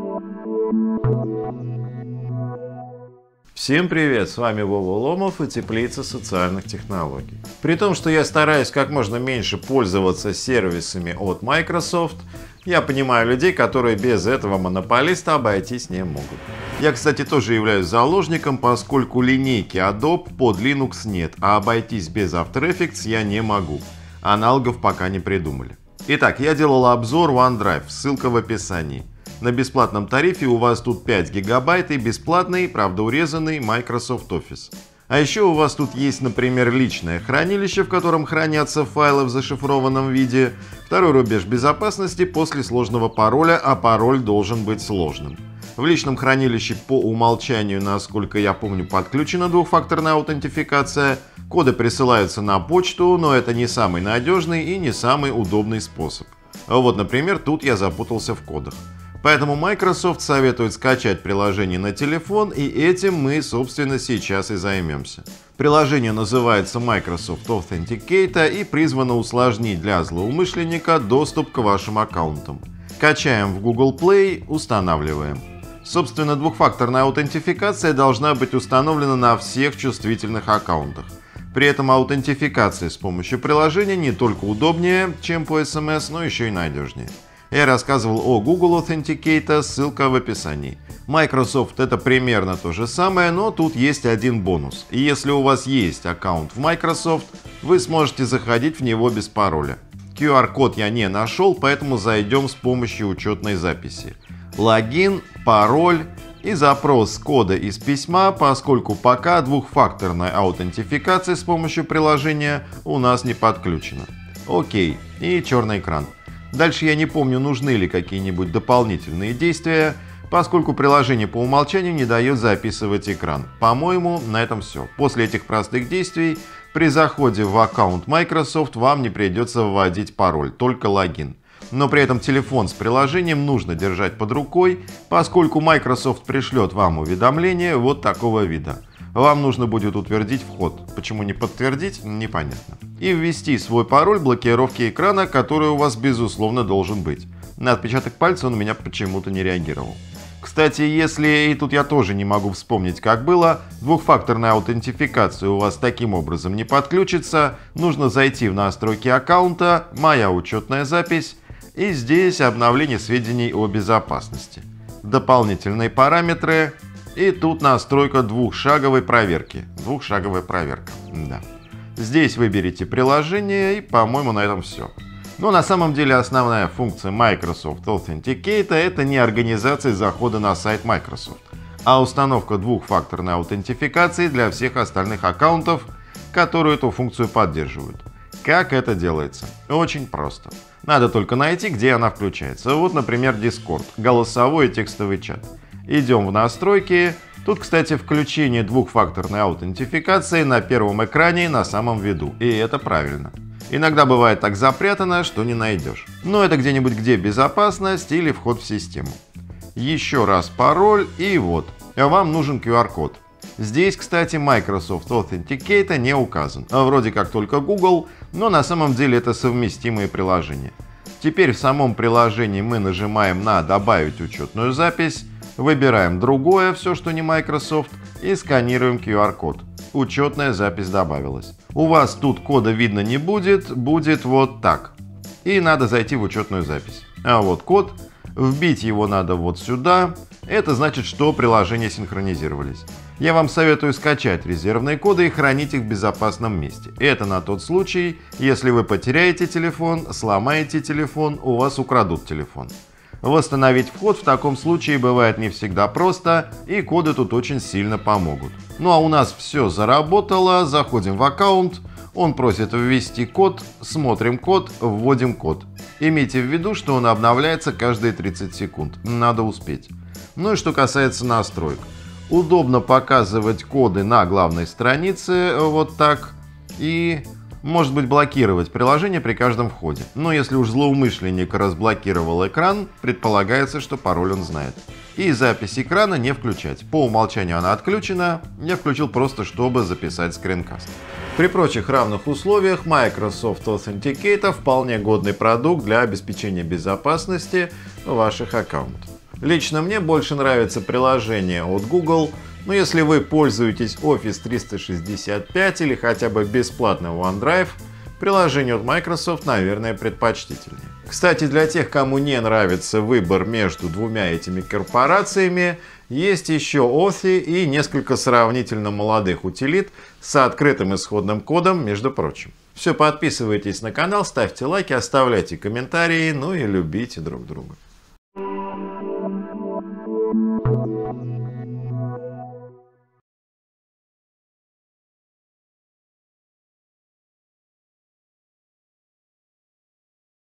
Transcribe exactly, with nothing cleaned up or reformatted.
Всем привет, с вами Вова Ломов и Теплица социальных технологий. При том, что я стараюсь как можно меньше пользоваться сервисами от Microsoft, я понимаю людей, которые без этого монополиста обойтись не могут. Я, кстати, тоже являюсь заложником, поскольку линейки Adobe под Linux нет, а обойтись без After Effects я не могу. Аналогов пока не придумали. Итак, я делал обзор OneDrive, ссылка в описании. На бесплатном тарифе у вас тут пять гигабайт и бесплатный, правда урезанный, Microsoft Office. А еще у вас тут есть, например, личное хранилище, в котором хранятся файлы в зашифрованном виде, второй рубеж безопасности после сложного пароля, а пароль должен быть сложным. В личном хранилище по умолчанию, насколько я помню, подключена двухфакторная аутентификация. Коды присылаются на почту, но это не самый надежный и не самый удобный способ. Вот, например, тут я запутался в кодах. Поэтому Microsoft советует скачать приложение на телефон, и этим мы, собственно, сейчас и займемся. Приложение называется Microsoft Authenticator и призвано усложнить для злоумышленника доступ к вашим аккаунтам. Качаем в Google Play, устанавливаем. Собственно, двухфакторная аутентификация должна быть установлена на всех чувствительных аккаунтах. При этом аутентификация с помощью приложения не только удобнее, чем по эс эм эс, но еще и надежнее. Я рассказывал о Google Authenticator, ссылка в описании. Microsoft это примерно то же самое, но тут есть один бонус. И если у вас есть аккаунт в Microsoft, вы сможете заходить в него без пароля. ку ар-код я не нашел, поэтому зайдем с помощью учетной записи. Логин, пароль и запрос кода из письма, поскольку пока двухфакторная аутентификация с помощью приложения у нас не подключена. Окей, и черный экран. Дальше я не помню, нужны ли какие-нибудь дополнительные действия, поскольку приложение по умолчанию не дает записывать экран. По-моему, на этом все. После этих простых действий при заходе в аккаунт Microsoft вам не придется вводить пароль, только логин. Но при этом телефон с приложением нужно держать под рукой, поскольку Microsoft пришлет вам уведомление вот такого вида. Вам нужно будет утвердить вход. Почему не подтвердить, непонятно. И ввести свой пароль блокировки экрана, который у вас безусловно должен быть. На отпечаток пальца он у меня почему-то не реагировал. Кстати, если, и тут я тоже не могу вспомнить, как было, двухфакторная аутентификация у вас таким образом не подключится, нужно зайти в настройки аккаунта, моя учетная запись, и здесь обновление сведений о безопасности. Дополнительные параметры. И тут настройка двухшаговой проверки. Двухшаговая проверка. Да. Здесь выберите приложение и, по-моему, на этом все. Но на самом деле основная функция Microsoft Authenticator это не организация захода на сайт Microsoft, а установка двухфакторной аутентификации для всех остальных аккаунтов, которые эту функцию поддерживают. Как это делается? Очень просто. Надо только найти, где она включается. Вот, например, Discord, голосовой и текстовый чат. Идем в настройки. Тут, кстати, включение двухфакторной аутентификации на первом экране на самом виду. И это правильно. Иногда бывает так запрятано, что не найдешь. Но это где-нибудь, где безопасность или вход в систему. Еще раз пароль и вот. Вам нужен ку ар-код. Здесь, кстати, Microsoft Authenticator не указан. Вроде как только Google, но на самом деле это совместимые приложения. Теперь в самом приложении мы нажимаем на «Добавить учетную запись», выбираем другое, все, что не Microsoft, и сканируем ку ар-код. Учетная запись добавилась. У вас тут кода видно не будет, будет вот так. И надо зайти в учетную запись. А вот код. Вбить его надо вот сюда. Это значит, что приложения синхронизировались. Я вам советую скачать резервные коды и хранить их в безопасном месте. Это на тот случай, если вы потеряете телефон, сломаете телефон, у вас украдут телефон. Восстановить вход в таком случае бывает не всегда просто, и коды тут очень сильно помогут. Ну а у нас все заработало, заходим в аккаунт, он просит ввести код, смотрим код, вводим код. Имейте в виду, что он обновляется каждые тридцать секунд, надо успеть. Ну и что касается настроек. Удобно показывать коды на главной странице, вот так, и... может быть блокировать приложение при каждом входе. Но если уж злоумышленник разблокировал экран, предполагается, что пароль он знает. И запись экрана не включать. По умолчанию она отключена, я включил просто, чтобы записать скринкаст. При прочих равных условиях Microsoft Authenticator вполне годный продукт для обеспечения безопасности ваших аккаунтов. Лично мне больше нравится приложение от Google, но если вы пользуетесь Office триста шестьдесят пять или хотя бы бесплатный OneDrive, приложение от Microsoft, наверное, предпочтительнее. Кстати, для тех, кому не нравится выбор между двумя этими корпорациями, есть еще Authy и несколько сравнительно молодых утилит с открытым исходным кодом, между прочим. Все, подписывайтесь на канал, ставьте лайки, оставляйте комментарии, ну и любите друг друга.